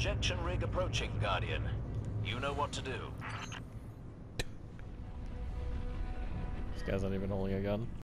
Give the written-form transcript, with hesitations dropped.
Injection rig approaching, Guardian. You know what to do. This guy's not even holding a gun.